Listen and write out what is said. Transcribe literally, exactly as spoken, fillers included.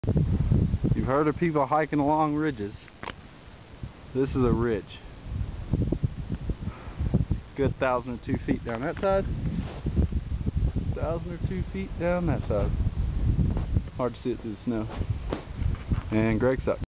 You've heard of people hiking along ridges. This is a ridge. Good thousand or two feet down that side. Thousand or two feet down that side. Hard to see it through the snow. And Greg sucks.